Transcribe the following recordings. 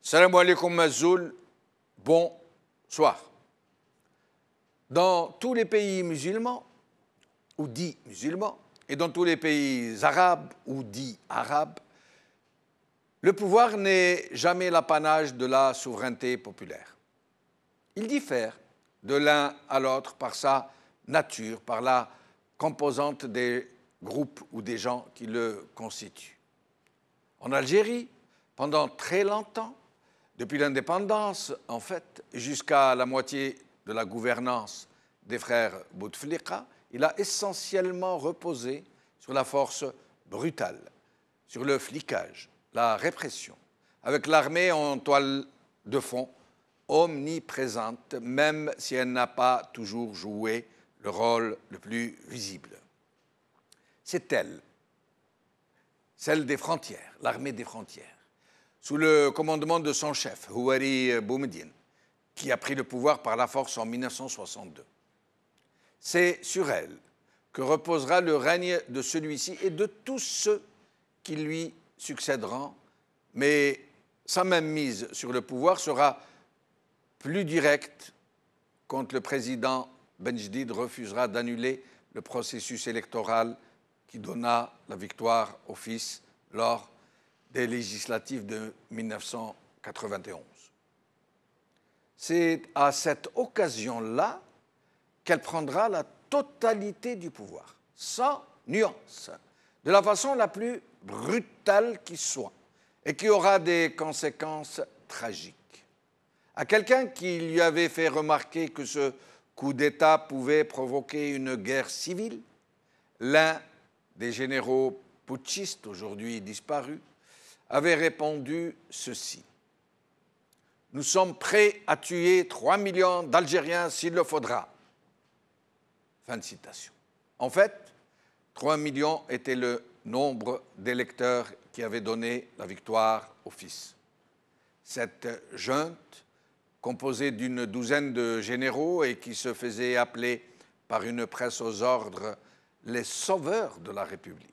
Salam alaikum Mazoul, bonsoir. Dans tous les pays musulmans, ou dits musulmans, et dans tous les pays arabes, ou dits arabes, le pouvoir n'est jamais l'apanage de la souveraineté populaire. Il diffère de l'un à l'autre par sa nature, par la composante des groupes ou des gens qui le constituent. En Algérie, pendant très longtemps, depuis l'indépendance, en fait, jusqu'à la moitié de la gouvernance des frères Bouteflika, il a essentiellement reposé sur la force brutale, sur le flicage, la répression, avec l'armée en toile de fond, omniprésente, même si elle n'a pas toujours joué le rôle le plus visible. C'est elle, celle des frontières, l'armée des frontières, sous le commandement de son chef, Houari Boumediene, qui a pris le pouvoir par la force en 1962. C'est sur elle que reposera le règne de celui-ci et de tous ceux qui lui succéderont, mais sa même mise sur le pouvoir sera plus directe quand le président Benjedid refusera d'annuler le processus électoral qui donna la victoire au fils lors des législatives de 1991. C'est à cette occasion-là qu'elle prendra la totalité du pouvoir, sans nuance, de la façon la plus brutale qui soit, et qui aura des conséquences tragiques. À quelqu'un qui lui avait fait remarquer que ce coup d'État pouvait provoquer une guerre civile, l'un des généraux putschistes, aujourd'hui disparus, avait répondu ceci: « Nous sommes prêts à tuer 3 millions d'Algériens s'il le faudra. » Fin de citation. En fait, 3 millions était le nombre d'électeurs qui avaient donné la victoire au fils. Cette junte, composée d'une douzaine de généraux et qui se faisait appeler par une presse aux ordres les sauveurs de la République,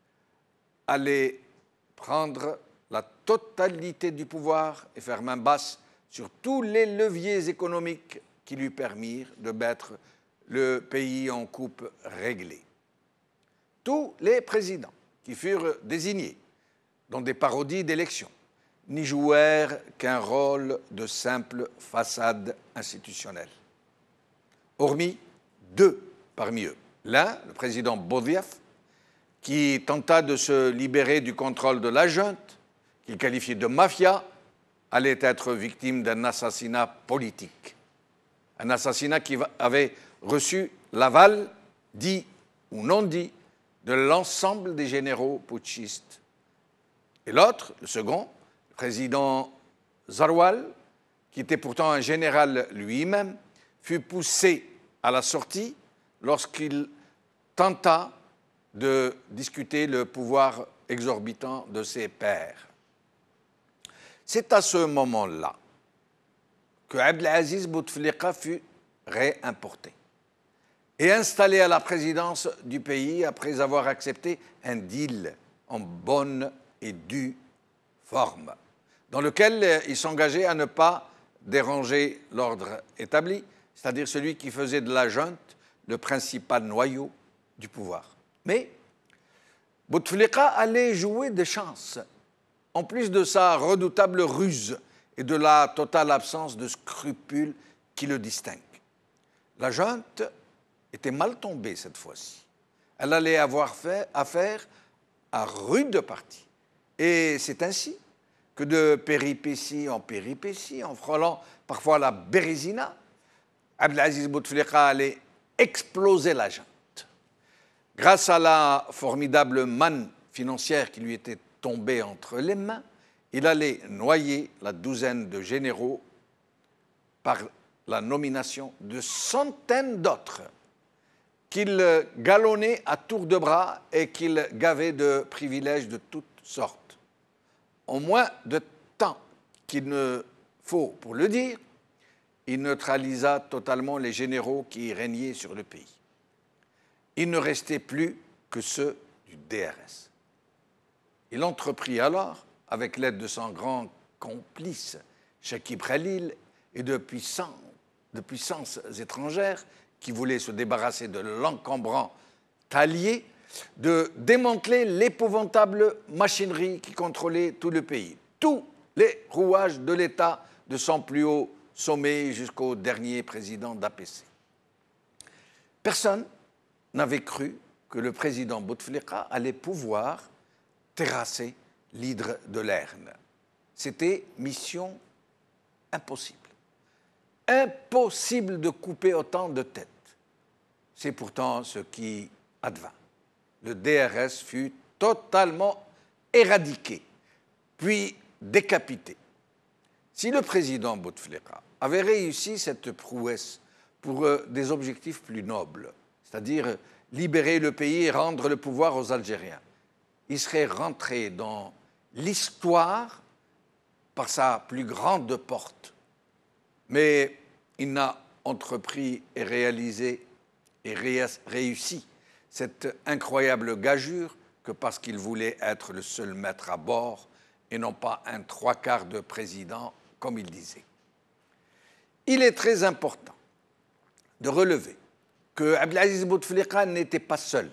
allait prendre la totalité du pouvoir et faire main basse sur tous les leviers économiques qui lui permirent de mettre le pays en coupe réglée. Tous les présidents qui furent désignés dans des parodies d'élections n'y jouèrent qu'un rôle de simple façade institutionnelle. Hormis deux parmi eux. L'un, le président Boudiaf, qui tenta de se libérer du contrôle de la junte, qu'il qualifiait de mafia, allait être victime d'un assassinat politique. Un assassinat qui avait reçu l'aval, dit ou non dit, de l'ensemble des généraux putschistes. Et l'autre, le second, le président Zarwal, qui était pourtant un général lui-même, fut poussé à la sortie lorsqu'il tenta de discuter le pouvoir exorbitant de ses pairs. C'est à ce moment-là que Abdelaziz Bouteflika fut réimporté et installé à la présidence du pays après avoir accepté un deal en bonne et due forme, dans lequel il s'engageait à ne pas déranger l'ordre établi, c'est-à-dire celui qui faisait de la junte le principal noyau du pouvoir. Mais Bouteflika allait jouer de chance, en plus de sa redoutable ruse et de la totale absence de scrupules qui le distinguent. La junte était mal tombée cette fois-ci. Elle allait avoir affaire à rude partie. Et c'est ainsi que de péripétie en péripétie, en frôlant parfois la bérésina, Abdelaziz Bouteflika allait exploser la junte. Grâce à la formidable manne financière qui lui était tombée entre les mains, il allait noyer la douzaine de généraux par la nomination de centaines d'autres qu'il galonnait à tour de bras et qu'il gavait de privilèges de toutes sortes. En moins de temps qu'il ne faut pour le dire, il neutralisa totalement les généraux qui régnaient sur le pays. Il ne restait plus que ceux du DRS. Il entreprit alors, avec l'aide de son grand complices, Chekib Khalil, et de puissances étrangères qui voulaient se débarrasser de l'encombrant talier, de démanteler l'épouvantable machinerie qui contrôlait tout le pays, tous les rouages de l'État, de son plus haut sommet jusqu'au dernier président d'APC. Personne n'avait cru que le président Bouteflika allait pouvoir terrasser l'hydre de Lerne. C'était mission impossible. Impossible de couper autant de têtes. C'est pourtant ce qui advint. Le DRS fut totalement éradiqué, puis décapité. Si le président Bouteflika avait réussi cette prouesse pour des objectifs plus nobles, c'est-à-dire libérer le pays et rendre le pouvoir aux Algériens, il serait rentré dans l'histoire par sa plus grande porte. Mais il n'a entrepris et réalisé et réussi cette incroyable gageure que parce qu'il voulait être le seul maître à bord et non pas un 3/4 de président, comme il disait. Il est très important de relever que Abdelaziz Bouteflika n'était pas seul.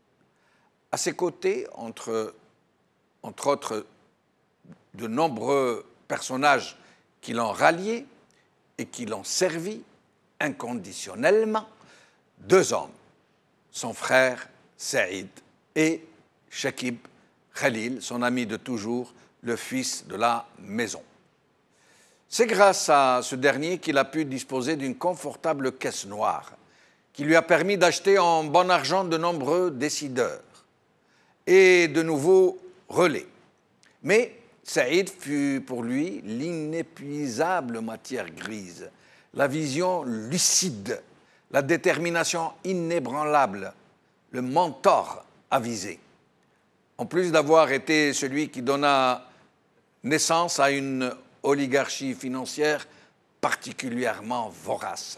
À ses côtés, entre autres, de nombreux personnages qui l'ont rallié et qui l'ont servi inconditionnellement, 2 hommes, son frère Saïd et Chekib Khalil, son ami de toujours, le fils de la maison. C'est grâce à ce dernier qu'il a pu disposer d'une confortable caisse noire qui lui a permis d'acheter en bon argent de nombreux décideurs et de nouveaux relais. Mais Saïd fut pour lui l'inépuisable matière grise, la vision lucide, la détermination inébranlable, le mentor avisé. En plus d'avoir été celui qui donna naissance à une oligarchie financière particulièrement vorace.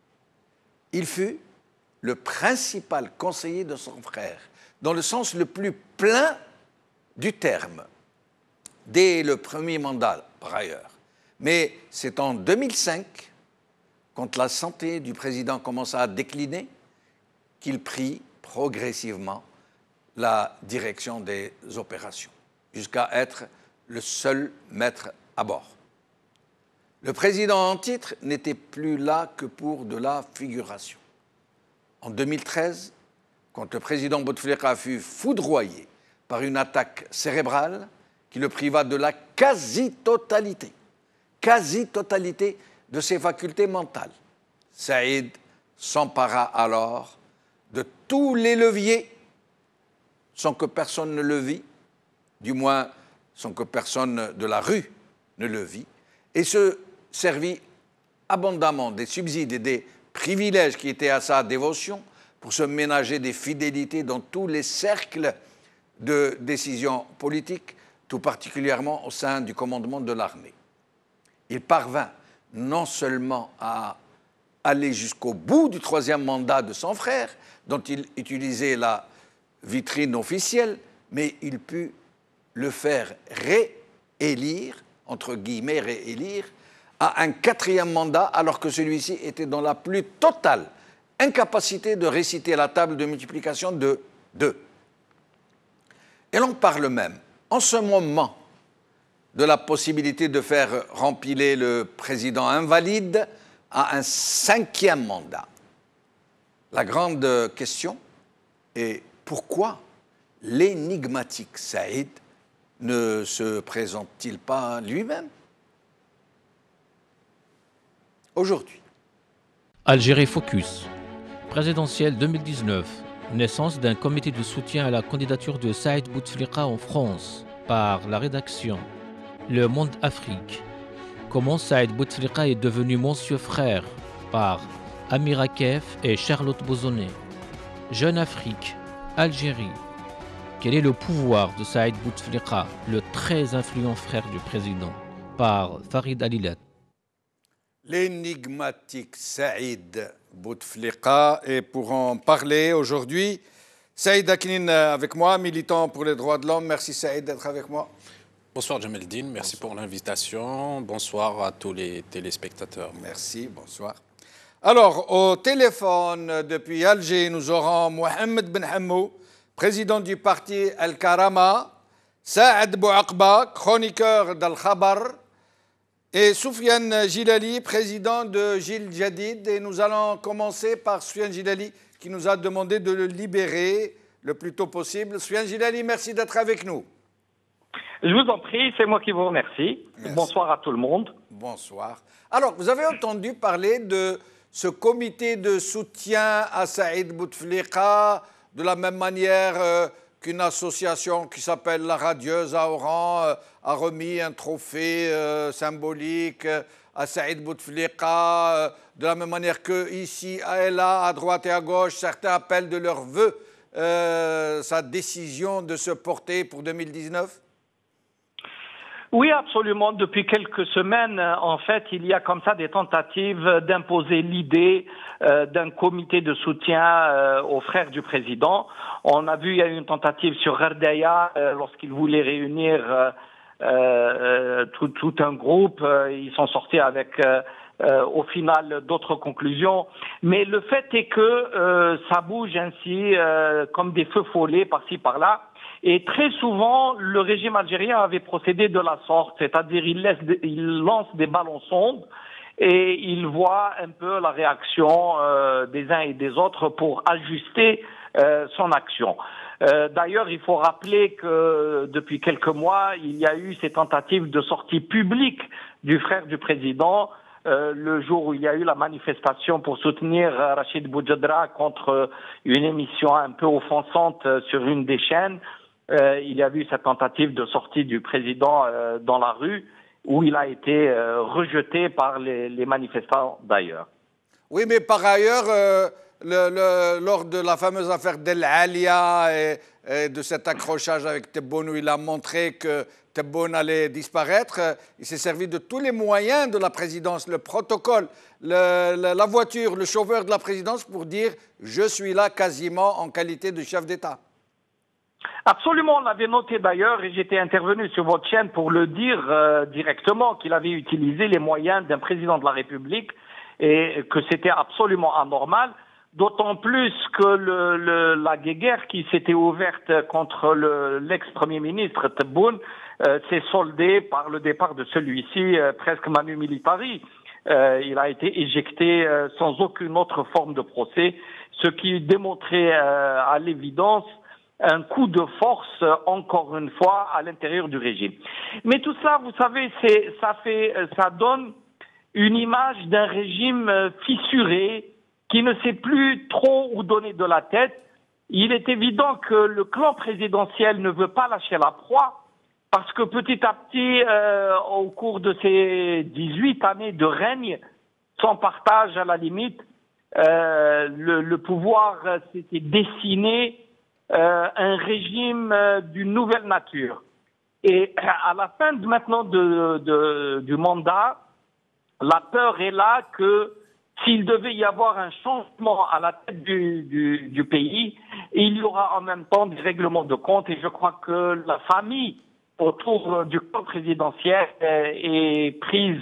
Il fut le principal conseiller de son frère, dans le sens le plus plein du terme, dès le premier mandat, par ailleurs. Mais c'est en 2005, quand la santé du président commença à décliner, qu'il prit progressivement la direction des opérations, jusqu'à être le seul maître à bord. Le président en titre n'était plus là que pour de la figuration. En 2013, quand le président Bouteflika fut foudroyé par une attaque cérébrale qui le priva de la quasi-totalité de ses facultés mentales, Saïd s'empara alors de tous les leviers sans que personne ne le vît, du moins sans que personne de la rue ne le vît, et se servit abondamment des subsides et des privilèges qui étaient à sa dévotion pour se ménager des fidélités dans tous les cercles de décision politique, tout particulièrement au sein du commandement de l'armée. Il parvint non seulement à aller jusqu'au bout du 3e mandat de son frère, dont il utilisait la vitrine officielle, mais il put le faire réélire, entre guillemets réélire, à un 4e mandat, alors que celui-ci était dans la plus totale incapacité de réciter la table de multiplication de 2. Et l'on parle même, en ce moment, de la possibilité de faire rempiler le président invalide à un 5e mandat. La grande question est pourquoi l'énigmatique Saïd ne se présente-t-il pas lui-même aujourd'hui? Algérie Focus, présidentielle 2019, naissance d'un comité de soutien à la candidature de Saïd Bouteflika en France par la rédaction Le Monde Afrique. Comment Saïd Bouteflika est devenu Monsieur Frère par Amira Kef et Charlotte Bozonnet. Jeune Afrique, Algérie. Quel est le pouvoir de Saïd Bouteflika, le très influent frère du président, par Farid Alilat. L'énigmatique Saïd Bouteflika. Et pour en parler aujourd'hui, Saïd Aknin avec moi, militant pour les droits de l'homme. Merci Saïd d'être avec moi. Bonsoir Djemeldine, merci pour l'invitation. Bonsoir à tous les téléspectateurs. Merci, bonsoir. Alors, au téléphone depuis Alger, nous aurons Mohamed Ben Hammou, président du parti Al-Karama, Saad Bouaqba, chroniqueur d'Al-Khabar, et Soufiane Gilali, président de Gil Jadid. Et nous allons commencer par Soufiane Gilali, qui nous a demandé de le libérer le plus tôt possible. Soufiane Gilali, merci d'être avec nous. Je vous en prie, c'est moi qui vous remercie. Merci. Bonsoir à tout le monde. Bonsoir. Alors, vous avez entendu parler de ce comité de soutien à Saïd Bouteflika, de la même manière qu'une association qui s'appelle La Radieuse à Oran a remis un trophée symbolique à Saïd Bouteflika, de la même manière qu'ici, et là, à droite et à gauche, certains appellent de leur vœu sa décision de se porter pour 2019 ? Oui, absolument. Depuis quelques semaines, en fait, il y a comme ça des tentatives d'imposer l'idée d'un comité de soutien aux frères du président. On a vu, il y a eu une tentative sur Gherdaya lorsqu'ils voulaient réunir tout un groupe. Ils sont sortis avec, au final, d'autres conclusions. Mais le fait est que ça bouge ainsi, comme des feux follets par-ci, par-là. Et très souvent, le régime algérien avait procédé de la sorte, c'est-à-dire il lance des ballons sondes et il voit un peu la réaction des uns et des autres pour ajuster son action. D'ailleurs, il faut rappeler que depuis quelques mois, il y a eu ces tentatives de sortie publique du frère du président. Le jour où il y a eu la manifestation pour soutenir Rachid Boujedra contre une émission un peu offensante sur une des chaînes, il y a eu cette tentative de sortie du président dans la rue où il a été rejeté par les manifestants d'ailleurs. Oui, mais par ailleurs, lors de la fameuse affaire d'El Alia et de cet accrochage avec Tebboune où il a montré que Tebboune allait disparaître, il s'est servi de tous les moyens de la présidence, le protocole, la voiture, le chauffeur de la présidence pour dire « je suis là quasiment en qualité de chef d'État ». Absolument, on l'avait noté d'ailleurs et j'étais intervenu sur votre chaîne pour le dire directement qu'il avait utilisé les moyens d'un président de la République et que c'était absolument anormal, d'autant plus que la guerre qui s'était ouverte contre l'ex-premier ministre Tebboune s'est soldée par le départ de celui-ci presque manu militari. Il a été éjecté sans aucune autre forme de procès, ce qui démontrait à l'évidence un coup de force, encore une fois, à l'intérieur du régime. Mais tout ça, vous savez, ça donne une image d'un régime fissuré qui ne sait plus trop où donner de la tête. Il est évident que le clan présidentiel ne veut pas lâcher la proie parce que petit à petit, au cours de ces 18 années de règne, sans partage à la limite, le pouvoir s'était dessiné un régime d'une nouvelle nature. Et à la fin maintenant du mandat, la peur est là que s'il devait y avoir un changement à la tête du pays, il y aura en même temps des règlements de compte. Et je crois que la famille autour du camp présidentiel est prise,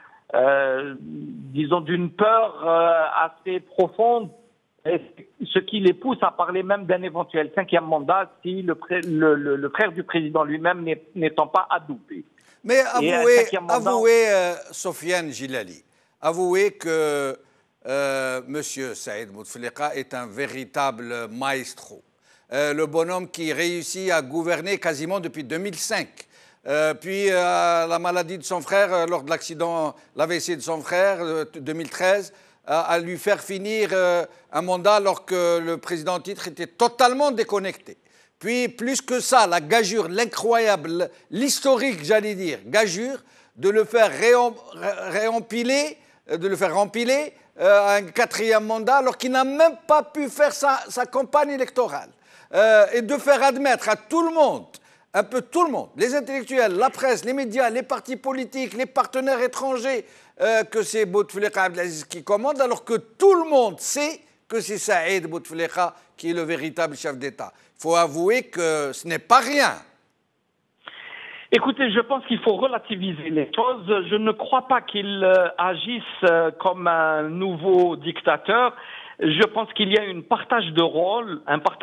disons, d'une peur assez profonde, ce qui les pousse à parler même d'un éventuel 5e mandat si le frère du président lui-même n'étant pas adoubé. Mais avouez Soufiane Gilali, avouez que M. Saïd Bouteflika est un véritable maestro. Le bonhomme qui réussit à gouverner quasiment depuis 2005. Puis la maladie de son frère, lors de l'accident, l'AVC de son frère, 2013, à lui faire finir un mandat alors que le président en titre était totalement déconnecté. Puis, plus que ça, la gageure, l'incroyable, l'historique, j'allais dire, gageure, de le faire réempiler, de le faire rempiler à un 4e mandat alors qu'il n'a même pas pu faire sa campagne électorale. Et de faire admettre à tout le monde, un peu tout le monde, les intellectuels, la presse, les médias, les partis politiques, les partenaires étrangers, que c'est Bouteflika Abdelaziz qui commande, alors que tout le monde sait que c'est Saïd Bouteflika qui est le véritable chef d'État. Il faut avouer que ce n'est pas rien. Écoutez, je pense qu'il faut relativiser les choses. Je ne crois pas qu'il agisse comme un nouveau dictateur. Je pense qu'il y a un partage de rôle,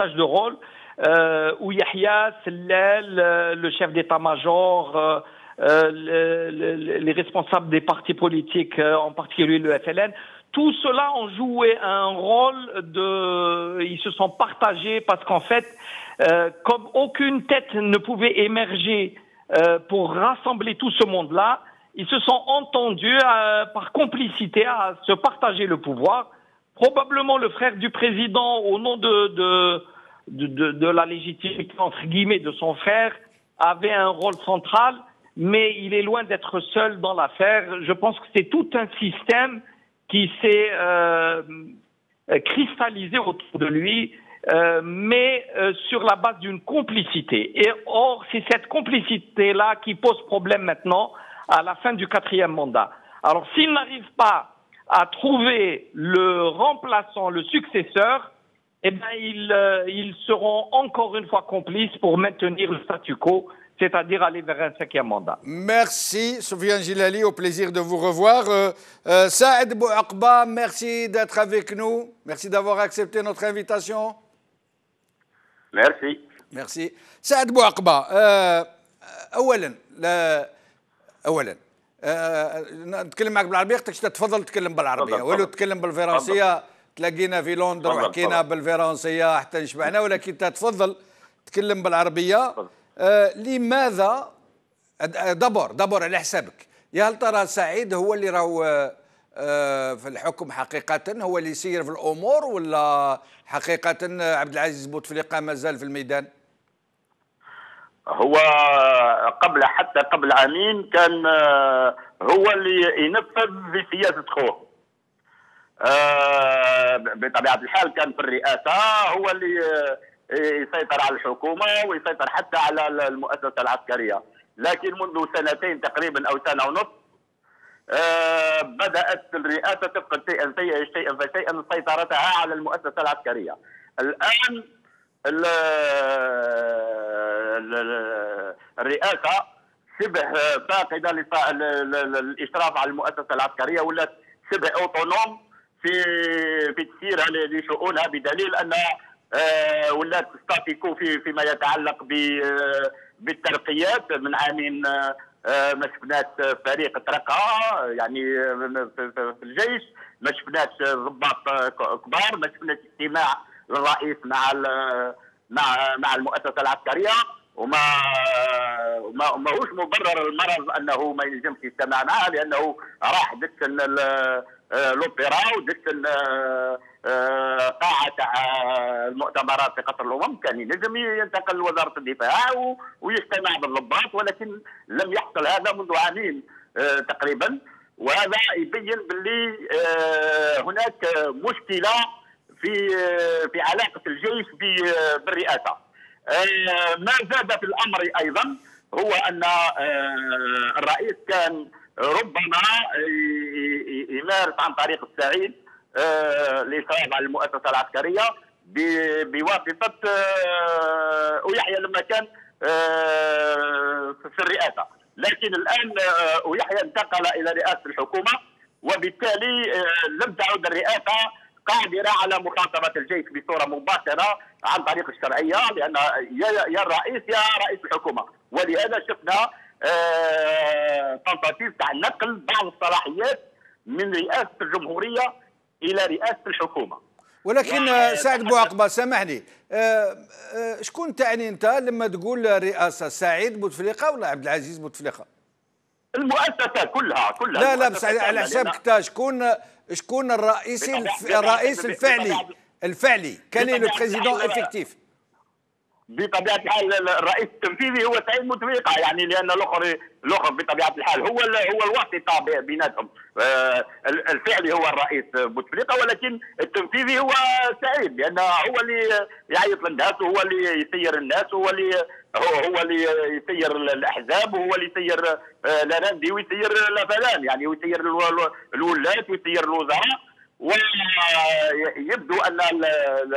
où Yahya Sellal, le chef d'état-major, les responsables des partis politiques, en particulier le FLN, tout cela ont joué un rôle ils se sont partagés parce qu'en fait, comme aucune tête ne pouvait émerger pour rassembler tout ce monde-là, ils se sont entendus par complicité à se partager le pouvoir. Probablement le frère du président, au nom de la légitimité, entre guillemets, de son frère, avait un rôle central, mais il est loin d'être seul dans l'affaire. Je pense que c'est tout un système qui s'est cristallisé autour de lui, mais sur la base d'une complicité. Et or, c'est cette complicité-là qui pose problème maintenant à la fin du 4e mandat. Alors, s'il n'arrive pas à trouver le remplaçant, le successeur, eh bien, ils seront encore une fois complices pour maintenir le statu quo, c'est-à-dire aller vers un 5e mandat. Merci, Soufiane Gilali, au plaisir de vous revoir. Saad Bouaqba, merci d'être avec nous. Merci d'avoir accepté notre invitation. Merci. Merci. سعد بوعقبة، أولا نتكلم معك بالعربية، خاطرك تتفضل تتكلم بالعربية ولو تتكلم بالفرنسية. تلاقينا في لندن وحكينا بالفرنسية حتى نشبعنا، ولكن تتفضل تتكلم بالعربية. لماذا دبر على حسابك، يا هل ترى سعيد هو اللي راهو في الحكم حقيقة، هو اللي يسير في الأمور، ولا حقيقة عبد العزيز بوتفليقة ما زال في الميدان؟ هو حتى قبل عامين كان هو اللي ينفذ في سياسة خوه. بطبيعة الحال كان في الرئاسة هو اللي يسيطر على الحكومة ويسيطر حتى على المؤسسة العسكرية، لكن منذ سنتين تقريبا أو سنة ونصف بدأت الرئاسة تفقد شيئا فشيئا سيطرتها على المؤسسة العسكرية. الآن الرئاسة شبه فاقدة للإشراف على المؤسسة العسكرية، ولات شبه أوتونوم في تسييرها لشؤونها، بدليل أنها ولات ستاتيكو فيما يتعلق بالترقيات. من عامين ما شفناش فريق ترقى يعني في الجيش، ما شفناش ضباط كبار، ما شفناش اجتماع للرئيس مع المؤسسه العسكريه، وما هوش مبرر المرض انه ما ينجمش يجتمع معها، لانه راح دش لوبيرا ودش قاعه تاع المؤتمرات في قصر الامم، كان ينجم ينتقل لوزاره الدفاع ويجتمع بالضباط، ولكن لم يحصل هذا منذ عامين تقريبا. وهذا يبين باللي هناك مشكله في علاقه الجيش بالرئاسه. ما زاد في الامر ايضا هو ان الرئيس كان ربما يمارس عن طريق السعيد الاشراف على المؤسسه العسكريه بواسطه ويحيى لما كان في الرئاسه، لكن الان ويحيى انتقل الى رئاسه الحكومه، وبالتالي لم تعد الرئاسه قادره على مخاطبه الجيش بصوره مباشره عن طريق الشرعيه، لان يا الرئيس يا رئيس الحكومه، ولهذا شفنا تنتظير تاع نقل بعض الصلاحيات من رئاسه الجمهوريه الى رئاسه الحكومه. ولكن سعد بوعقبة سامحني، شكون تعني انت لما تقول رئاسه، سعيد بوتفليقه ولا عبد العزيز بوتفليقه؟ المؤسسه كلها لا بس على حسابك انت شكون الرئيس الفعلي كان لو بريزيدون افكتيف؟ بطبيعه الحال الرئيس التنفيذي هو سعيد بوتفليقه، يعني لان الاخر بطبيعه الحال هو الواسطه بيناتهم. الفعلي هو الرئيس بوتفليقه، ولكن التنفيذي هو سعيد، لان هو اللي يعيط للناس، وهو اللي يسير الناس، وهو اللي يسير الاحزاب، وهو اللي يسير لاراندي ويسير لافلان، يعني ويسير الولاة ويسير الوزراء. ويبدو ان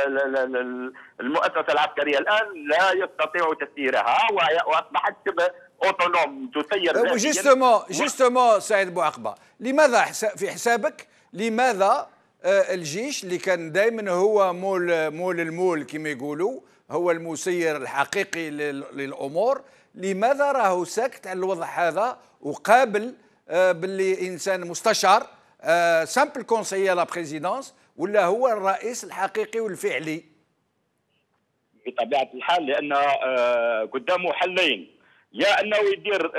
المؤسسه العسكريه الان لا يستطيع تسييرها، واصبحت شبه اوتونوم تسير ذاتيا. جوستومون سعيد بوعقبه، لماذا في حسابك لماذا الجيش اللي كان دائما هو مول المول كما يقولوا، هو المسير الحقيقي للامور، لماذا راهو ساكت على الوضع هذا وقابل باللي انسان مستشار سامبل كونسيير لا بريزيدونس ولا هو الرئيس الحقيقي والفعلي؟ بطبيعه الحال لان قدامه حلين، يا انه يدير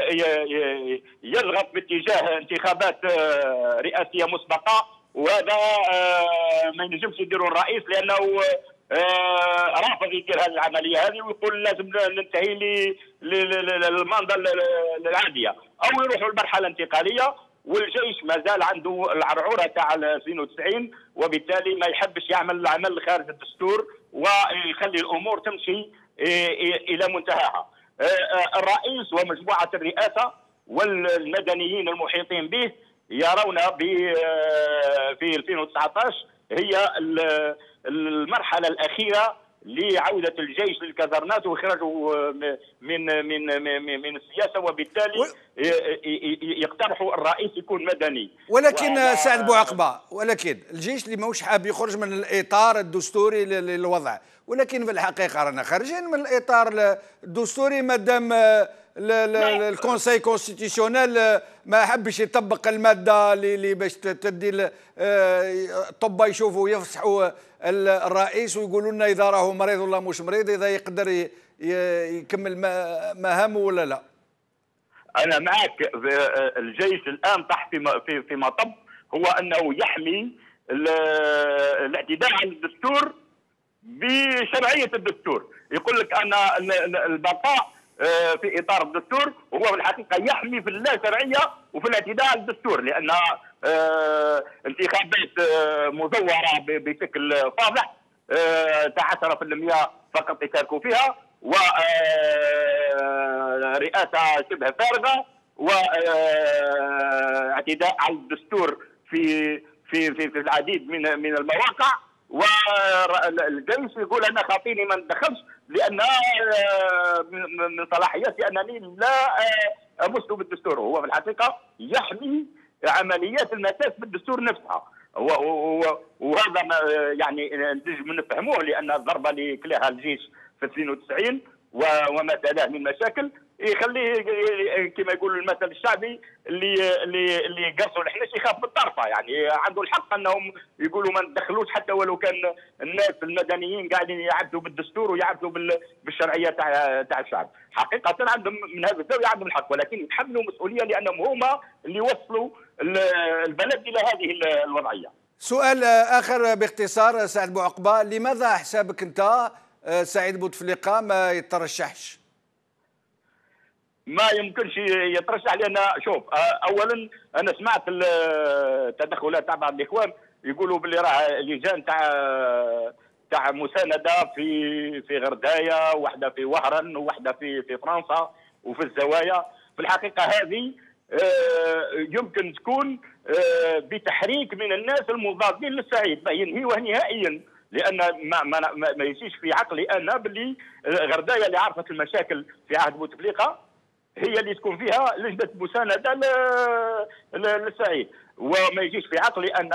يضغط باتجاه انتخابات رئاسيه مسبقه، وهذا ما ينجمش يديروا الرئيس لانه رافض يدير هذه العمليه هذه ويقول لازم ننتهي للماندا العاديه، او يروحوا لمرحله انتقاليه. والجيش ما زال عنده العرعوره تاع 92 وبالتالي ما يحبش يعمل العمل خارج الدستور ويخلي الامور تمشي الى منتهاها. الرئيس ومجموعه الرئاسه والمدنيين المحيطين به يرون في 2019 هي المرحله الاخيره لعوده الجيش للكازرنات واخراجه من السياسه، وبالتالي يقترحوا الرئيس يكون مدني. ولكن سعد بوعقبه، ولكن الجيش اللي ماهوش حاب يخرج من الاطار الدستوري للوضع، ولكن في الحقيقه رانا خارجين من الاطار الدستوري مادام الكونساي كونستيتيسيونيل ما حبش يطبق الماده اللي باش تدي الطب يشوفوا يفصحوا الرئيس ويقولوا لنا اذا راهو مريض ولا مش مريض، اذا يقدر يكمل مهامه ولا لا. انا معك. الجيش الان تحت في مطب هو انه يحمي الاعتداء على الدستور بشرعيه الدستور. يقول لك ان البقاء في اطار الدستور وهو في الحقيقه يحمي في اللا شرعيه وفي الاعتداء على الدستور، لان انتخابات مزوره بشكل فاضح تاع 10% فقط يشاركوا فيها، ورئاسه شبه فارغه، واعتداء على الدستور في العديد من المواقع. والجيش يقول انا خاطيني ما ندخلش لان من صلاحياتي انني لا امس بالدستور. هو في الحقيقه يحمي عمليات المساس بالدستور نفسها، وهذا ما يعني نجم نفهموه، لان الضربه اللي كلاها الجيش في 92 وما تلاه من مشاكل يخليه كما يقول المثل الشعبي اللي قصوا الحنش يخاف بالطرفه. يعني عنده الحق انهم يقولوا ما ندخلوش حتى ولو كان الناس المدنيين قاعدين يعبدوا بالدستور ويعبدوا بالشرعيه تاع الشعب. حقيقه عندهم من هذا الزاويه عندهم الحق، ولكن يتحملوا مسؤوليه لانهم هما اللي وصلوا البلد الى هذه الوضعيه. سؤال اخر باختصار سعد بوعقبه، لماذا حسابك انت سعيد بوتفليقه ما يترشحش؟ ما يمكنش يترشح لان شوف، اولا انا سمعت التدخلات تاع بعض الاخوان يقولوا باللي راه لجان تاع مسانده في غردايه، واحده في وهران، وواحده في فرنسا وفي الزوايا. في الحقيقه هذه يمكن تكون بتحريك من الناس المضادين للسعيد، ما ينهيوه نهائيا، لان ما يجيش في عقلي انا باللي غردايه اللي عرفت المشاكل في عهد بوتفليقه هي اللي تكون فيها لجنه مسانده للسعيد. وما يجيش في عقلي ان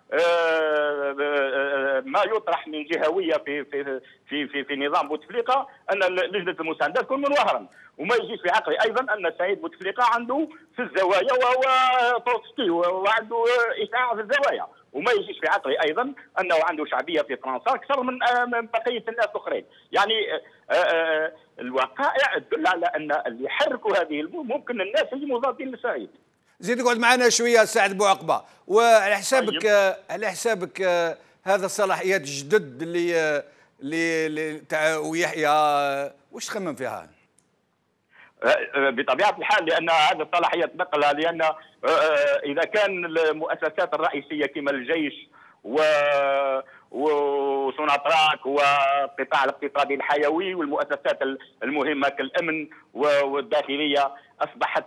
ما يطرح من جهويه في نظام بوتفليقه ان لجنه المسانده تكون من وهران. وما يجيش في عقلي ايضا ان سعيد بوتفليقه عنده في الزوايا وهو تروتسكي وعنده اشاعه في الزوايا. وما يجيش في عقلي ايضا انه عنده شعبيه في فرنسا اكثر من بقيه الناس الاخرين. يعني الوقائع تدل على ان اللي يحركوا هذه ممكن الناس اللي مضادين لسعيد. زيد اقعد معنا شويه سعد بوعقبه، وعلى حسابك على حسابك هذا الصلاحيات الجدد اللي تاع ويحيى واش تخمم فيها؟ بطبيعه الحال لان هذه الصلاحيات نقلها، لان اذا كان المؤسسات الرئيسيه كما الجيش وسوناتراك والقطاع الاقتصادي الحيوي والمؤسسات المهمه كالامن والداخليه اصبحت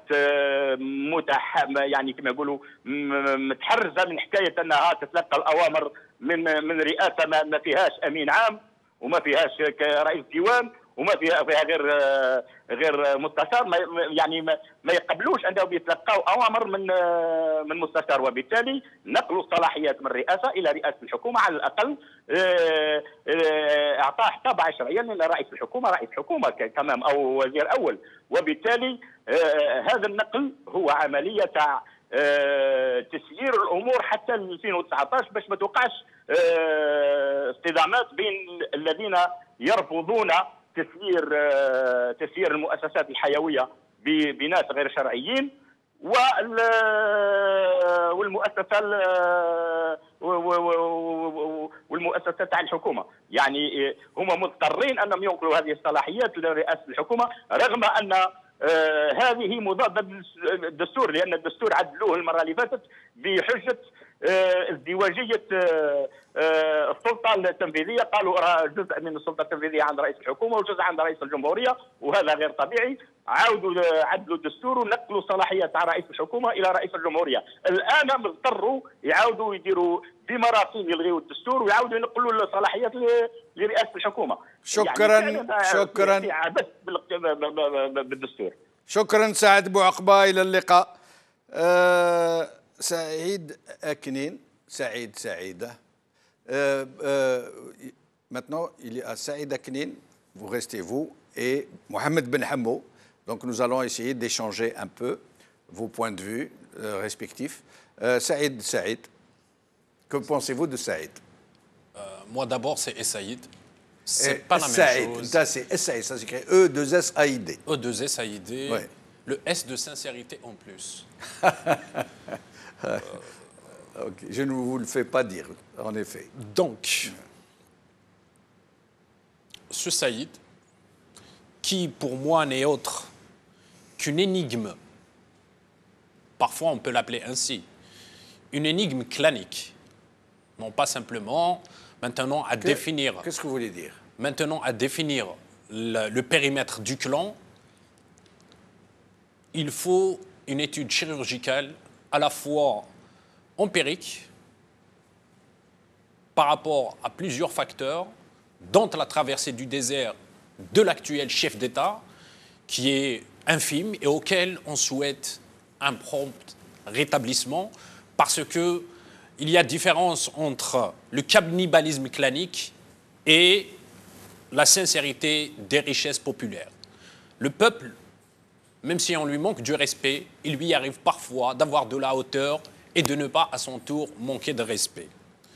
يعني كما يقولوا متحرزه من حكايه انها تتلقى الاوامر من رئاسه ما فيهاش امين عام وما فيهاش رئيس ديوان وما فيها غير مستشار يعني ما يقبلوش انهم يتلقاو اوامر من مستشار، وبالتالي نقلوا الصلاحيات من الرئاسه الى رئاسه الحكومه على الاقل اعطاه طابع شرعيا لرئيس الحكومه رئيس حكومه تمام او وزير اول، وبالتالي هذا النقل هو عمليه تاع تسيير الامور حتى 2019 باش ما توقعش اصطدامات بين الذين يرفضون تسيير المؤسسات الحيويه بناس غير شرعيين والمؤسسات تاع الحكومه. يعني هم مضطرين انهم ينقلوا هذه الصلاحيات لرئاسه الحكومه رغم ان هذه مضاده للدستور، لان الدستور عدلوه المره اللي فاتت بحجه ازدواجيه السلطه التنفيذيه، قالوا جزء من السلطه التنفيذيه عند رئيس الحكومه وجزء عند رئيس الجمهوريه، وهذا غير طبيعي. عدلوا الدستور ونقلوا صلاحيات تاع رئيس الحكومه الى رئيس الجمهوريه. الان مضطروا يعاودوا يديروا بمراسيم يلغيوا الدستور ويعاودوا ينقلوا الصلاحيات لرئاسه الحكومه. شكرا يعني شكرا في عبث بالدستور. شكرا سعد بوعقبة، إلى اللقاء. سعيد أكنين، Saïda. Maintenant, il y a Saïd Aknin, vous restez vous, et Mohamed Ben Hammo. Donc nous allons essayer d'échanger un peu vos points de vue respectifs. Saïd, que pensez-vous de Saïd? Moi d'abord, c'est Saïd. C'est pas la même chose. Ça, c'est Saïd, ça s'écrit E2SAID. E2SAID. Ouais. Le S de sincérité en plus. Okay. Je ne vous le fais pas dire, en effet. Donc, ce Saïd, qui pour moi n'est autre qu'une énigme, parfois on peut l'appeler ainsi, une énigme clanique, non pas simplement maintenant à définir... Qu'est-ce que vous voulez dire? Maintenant à définir le périmètre du clan, il faut une étude chirurgicale à la fois empirique par rapport à plusieurs facteurs, dont la traversée du désert de l'actuel chef d'État, qui est infime et auquel on souhaite un prompt rétablissement, parce qu'il y a différence entre le cannibalisme clanique et la sincérité des richesses populaires. Le peuple, même si on lui manque du respect, il lui arrive parfois d'avoir de la hauteur et de ne pas à son tour manquer de respect.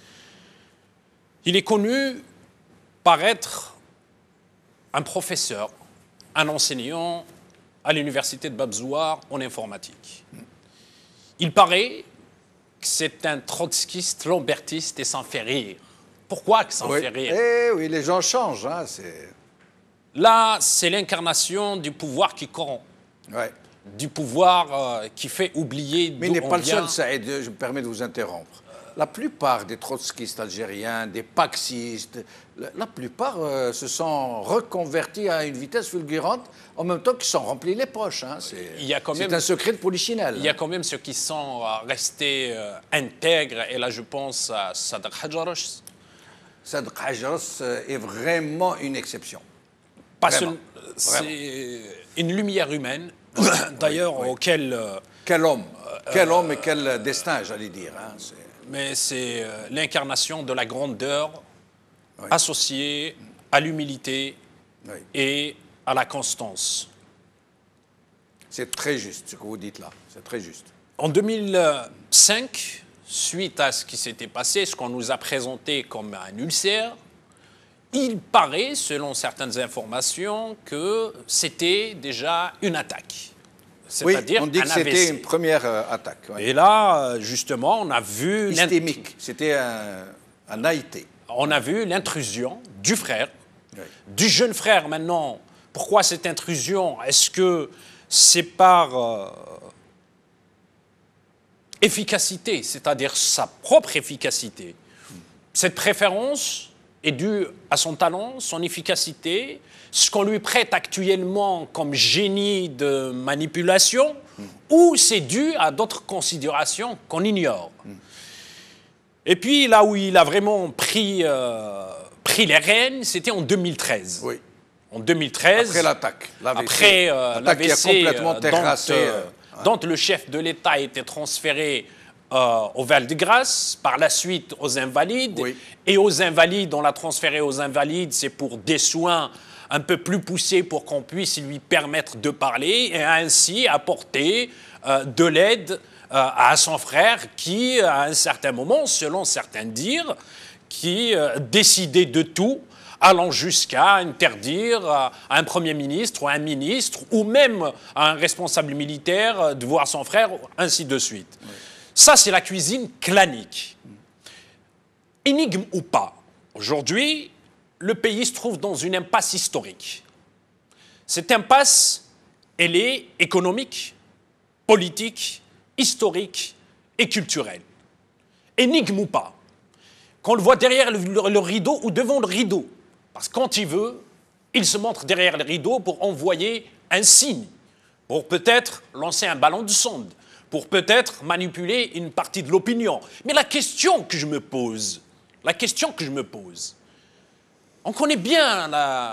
Il est connu par être un professeur, un enseignant à l'université de Babzouar en informatique. Il paraît que c'est un trotskiste, lambertiste et s'en fait rire. Pourquoi que s'en fait rire? Eh oui, les gens changent. Hein, là, c'est l'incarnation du pouvoir qui corrompt. Ouais. Du pouvoir qui fait oublier d'où on vient. Mais il n'est pas le seul, Saïd, je me permets de vous interrompre. La plupart des trotskistes algériens, des paxistes, la plupart se sont reconvertis à une vitesse fulgurante en même temps qu'ils sont remplis les poches. Hein. C'est un secret de polichinelle. Il y a quand même ceux qui sont restés intègres, et là je pense à Sadr Hajarosh. Sadr Hajarosh est vraiment une exception. C'est une lumière humaine, d'ailleurs, auquel... Quel homme et quel destin, j'allais dire. Hein, mais c'est l'incarnation de la grandeur associée à l'humilité et à la constance. C'est très juste ce que vous dites là, c'est très juste. En 2005, suite à ce qui s'était passé, ce qu'on nous a présenté comme un ulcère, il paraît, selon certaines informations, que c'était déjà une attaque. Oui, on dit que c'était une première attaque. Ouais. Et là, justement, on a vu... Hystémique, c'était un AIT. On a vu l'intrusion du frère, du jeune frère maintenant. Pourquoi cette intrusion? Est-ce que c'est par efficacité, c'est-à-dire sa propre efficacité? Cette préférence est due à son talent, son efficacité, ce qu'on lui prête actuellement comme génie de manipulation, ou c'est dû à d'autres considérations qu'on ignore. Et puis là où il a vraiment pris les rênes, c'était en 2013. Oui. en 2013. Après l'attaque. Après l'attaque qui a complètement terrassé. Dont le chef de l'État a été transféré au Val-de-Grâce, par la suite aux Invalides. Oui. Et aux Invalides, on l'a transféré aux Invalides, c'est pour des soins un peu plus poussés pour qu'on puisse lui permettre de parler et ainsi apporter de l'aide à son frère qui, à un certain moment, selon certains dires, qui décidait de tout, allant jusqu'à interdire à un Premier ministre ou à un ministre ou même à un responsable militaire de voir son frère, ainsi de suite. Oui. Ça, c'est la cuisine clanique. Énigme ou pas, aujourd'hui, le pays se trouve dans une impasse historique. Cette impasse, elle est économique, politique, historique et culturelle. Énigme ou pas, qu'on le voit derrière le rideau ou devant le rideau. Parce que quand il veut, il se montre derrière le rideau pour envoyer un signe, pour peut-être lancer un ballon de sonde, pour peut-être manipuler une partie de l'opinion. Mais la question que je me pose, on connaît bien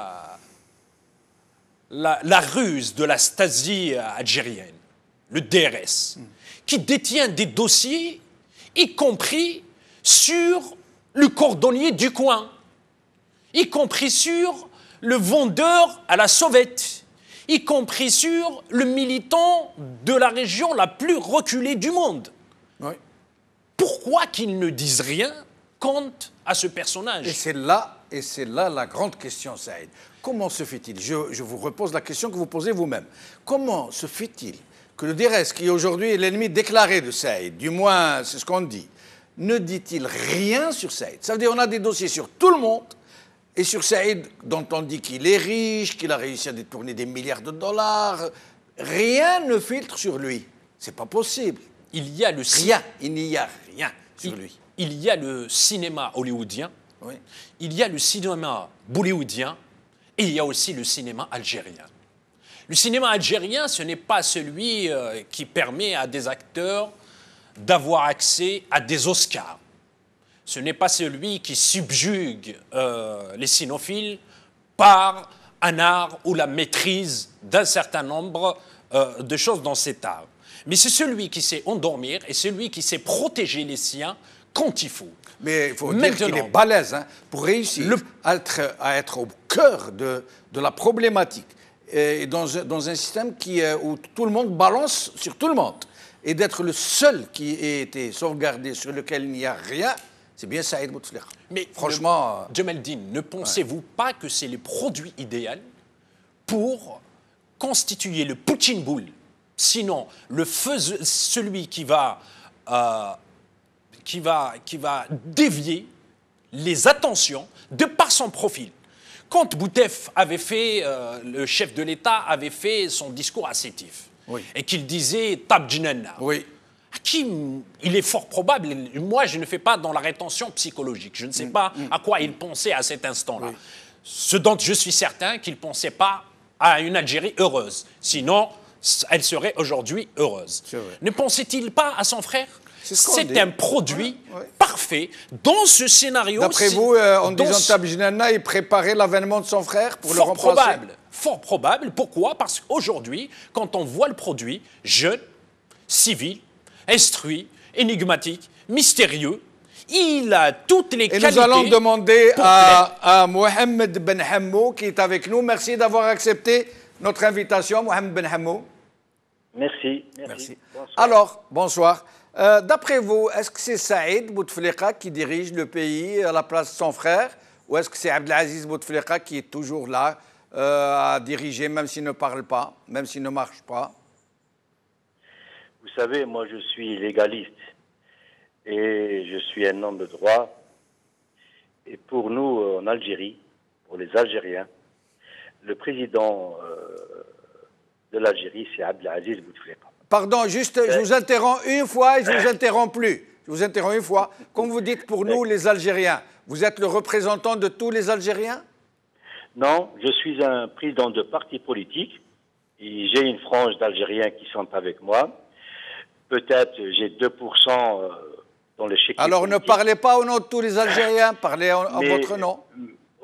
la ruse de la Stasi algérienne, le DRS, qui détient des dossiers, y compris sur le cordonnier du coin, y compris sur le vendeur à la sauvette, y compris sur le militant de la région la plus reculée du monde. Oui. Pourquoi qu'ils ne disent rien quant à ce personnage? Et c'est là la grande question, Saïd. Comment se fait-il, je vous repose la question que vous posez vous-même, comment se fait-il que le DRS, qui aujourd'hui est l'ennemi déclaré de Saïd, du moins c'est ce qu'on dit, ne dit-il rien sur Saïd? Ça veut dire qu'on a des dossiers sur tout le monde, et sur Saïd, dont on dit qu'il est riche, qu'il a réussi à détourner des milliards de dollars, rien ne filtre sur lui. C'est pas possible. Il n'y a rien sur lui. Il y a le cinéma hollywoodien, oui. Il y a le cinéma bollywoodien, et il y a aussi le cinéma algérien. Le cinéma algérien, ce n'est pas celui qui permet à des acteurs d'avoir accès à des Oscars. Ce n'est pas celui qui subjugue les cinéphiles par un art ou la maîtrise d'un certain nombre de choses dans cet art. Mais c'est celui qui sait endormir et celui qui sait protéger les siens quand il faut. Mais il faut dire qu'il est balèze pour réussir à être au cœur de la problématique et dans un système où tout le monde balance sur tout le monde. Et d'être le seul qui ait été sauvegardé, sur lequel il n'y a rien, c'est bien Saïd Bouteflika. Mais franchement... Djamaldine, ne pensez-vous pas que c'est le produit idéal pour constituer le Poutine boule? Sinon, celui qui va dévier les attentions de par son profil. Quand Boutef avait fait, le chef de l'État avait fait son discours à Sétif, oui. Et qu'il disait « Tab Djinana », oui. Hakim, il est fort probable, moi je ne fais pas dans la rétention psychologique, je ne sais pas à quoi il pensait à cet instant-là. Oui. Ce dont je suis certain qu'il ne pensait pas à une Algérie heureuse, sinon elle serait aujourd'hui heureuse. Ne pensait-il pas à son frère? C'est un produit parfait dans ce scénario. D'après vous, en disant Tab Djinana, il préparait l'avènement de son frère pour le remplacer? Fort probable. Pourquoi? Parce qu'aujourd'hui, quand on voit le produit, jeune, civil, instruit, énigmatique, mystérieux, il a toutes les qualités. Et nous allons demander à Mohamed Ben Hammou qui est avec nous. Merci d'avoir accepté notre invitation, Mohamed Ben Hammou. Merci. Bonsoir. Alors, bonsoir. D'après vous, est-ce que c'est Saïd Bouteflika qui dirige le pays à la place de son frère, ou est-ce que c'est Abdelaziz Bouteflika qui est toujours là à diriger, même s'il ne parle pas, même s'il ne marche pas? Vous savez, moi je suis légaliste et je suis un homme de droit. Et pour nous, en Algérie, pour les Algériens, le président de l'Algérie, c'est Abdelaziz Bouteflika. Pardon, juste, je vous interromps une fois et je vous interromps plus. Je vous interromps une fois. Comme vous dites pour nous, les Algériens, vous êtes le représentant de tous les Algériens? Non, je suis un président de parti politique. J'ai une frange d'Algériens qui sont avec moi. Peut-être j'ai 2% dans l'échec. Alors politique. Ne parlez pas au nom de tous les Algériens, parlez en votre nom.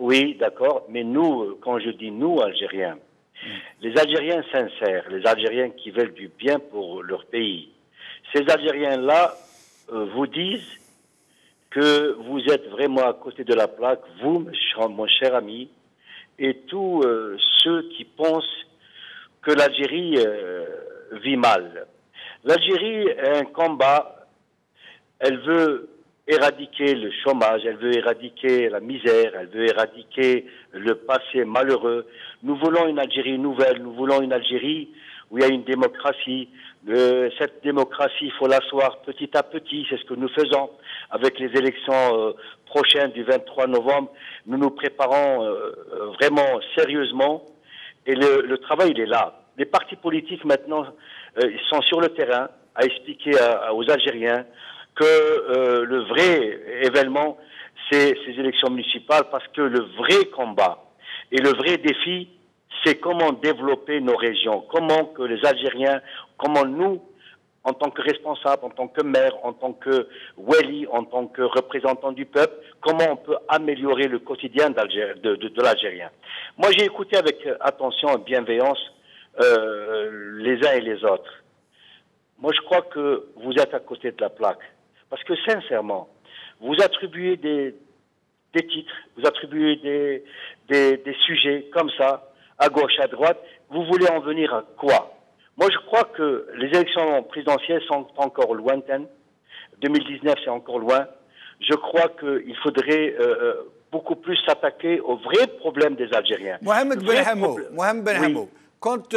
Oui, d'accord, mais nous, quand je dis nous, Algériens, les Algériens sincères, les Algériens qui veulent du bien pour leur pays, ces Algériens-là vous disent que vous êtes vraiment à côté de la plaque, vous, mon cher ami, et tous ceux qui pensent que l'Algérie vit mal. L'Algérie est un combat, elle veut éradiquer le chômage, elle veut éradiquer la misère, elle veut éradiquer le passé malheureux. Nous voulons une Algérie nouvelle, nous voulons une Algérie où il y a une démocratie. Cette démocratie, il faut l'asseoir petit à petit, c'est ce que nous faisons avec les élections prochaines du 23 novembre. Nous nous préparons vraiment sérieusement et le travail, il est là. Les partis politiques maintenant, ils sont sur le terrain à expliquer aux Algériens que le vrai événement, c'est ces élections municipales, parce que le vrai combat et le vrai défi, c'est comment développer nos régions, comment que les Algériens, comment nous, en tant que responsables, en tant que maire, en tant que wali, en tant que représentant du peuple, comment on peut améliorer le quotidien de l'Algérien. Moi, j'ai écouté avec attention et bienveillance les uns et les autres. Moi, je crois que vous êtes à côté de la plaque. Parce que, sincèrement, vous attribuez des titres, vous attribuez des sujets comme ça, à gauche, à droite. Vous voulez en venir à quoi? Moi, je crois que les élections présidentielles sont encore lointaines. 2019, c'est encore loin. Je crois qu'il faudrait beaucoup plus s'attaquer aux vrais problèmes des Algériens. Mohamed Ben Hamou, quand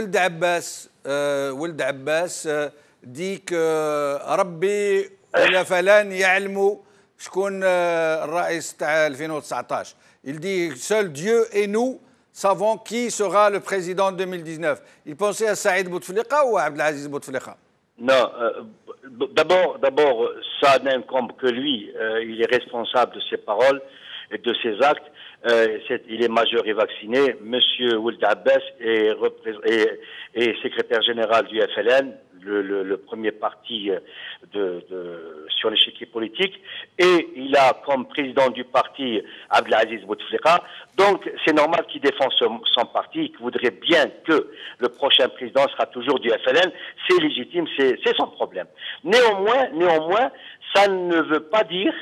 Ould Abbas dit que Rabbi ولا فلان يعلموا شكون الرئيس تاع 2019. Il dit seul Dieu et nous savons qui sera le président 2019. Il pensait à Saïd Bouteflika ou à Abdelaziz Bouteflika? Non, d'abord, ça n'incombe que lui. Il est responsable de ses paroles et de ses actes. Il est majeur et vacciné. Monsieur Ould Abbas est secrétaire général du FLN, le premier parti sur l'échiquier politique, et il a comme président du parti Abdelaziz Bouteflika. Donc c'est normal qu'il défend son parti, qu'il voudrait bien que le prochain président sera toujours du FLN. C'est légitime, c'est son problème. Néanmoins, ça ne veut pas dire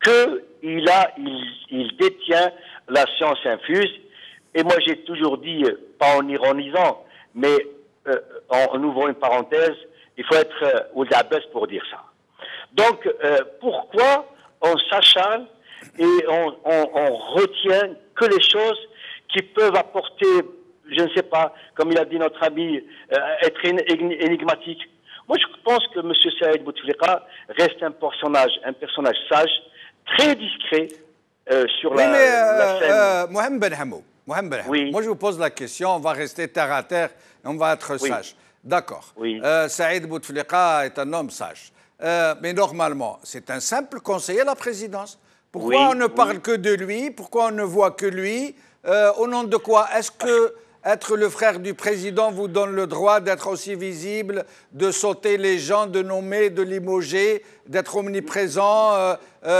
qu'il détient la science infuse. Et moi j'ai toujours dit, pas en ironisant, mais en ouvrant une parenthèse, il faut être Ould Abbas pour dire ça. Donc, pourquoi on s'acharne et on retient que les choses qui peuvent apporter, je ne sais pas, comme il a dit notre ami, être énigmatique. Moi, je pense que M. Saïd Bouteflika reste un personnage sage, très discret sur la scène. Mohamed Ben Hamou, oui. Moi, je vous pose la question, on va rester terre à terre et on va être sage. D'accord. Oui. Saïd Bouteflika est un homme sage. Mais normalement, c'est un simple conseiller à la présidence. Pourquoi on ne parle que de lui? Pourquoi on ne voit que lui? Au nom de quoi? Est-ce que être le frère du président vous donne le droit d'être aussi visible, de sauter les gens, de nommer, de limoger, d'être omniprésent?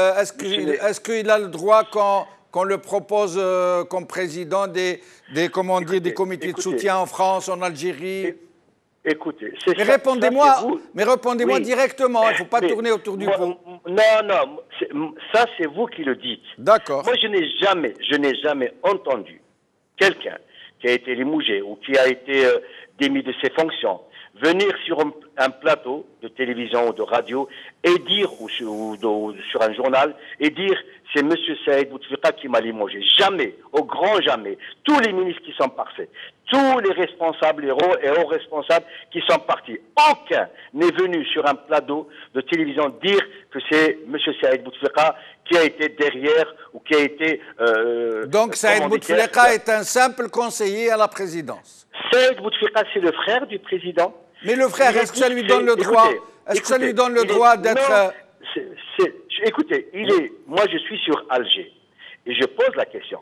Est-ce qu'il a le droit qu'on le propose comme président des comités de soutien en France, en Algérie? Écoutez, mais répondez-moi directement, il ne faut pas tourner autour du pot. Non, ça c'est vous qui le dites. D'accord. Moi je n'ai jamais entendu quelqu'un qui a été limogé ou qui a été démis de ses fonctions venir sur un plateau de télévision ou de radio et dire, ou sur un journal, et dire c'est M. Saïd Bouteflika qui m'a limogé. Jamais, au grand jamais. Tous les ministres qui sont partis, tous les responsables, les hauts responsables qui sont partis, aucun n'est venu sur un plateau de télévision dire que c'est M. Saïd Bouteflika qui a été derrière ou qui a été... Donc Saïd Bouteflika est un simple conseiller à la présidence. Saïd Bouteflika, c'est le frère du président. Mais le frère, est-ce que ça lui donne le droit? Est-ce que ça lui donne le droit d'être... Écoutez, moi je suis sur Alger et je pose la question.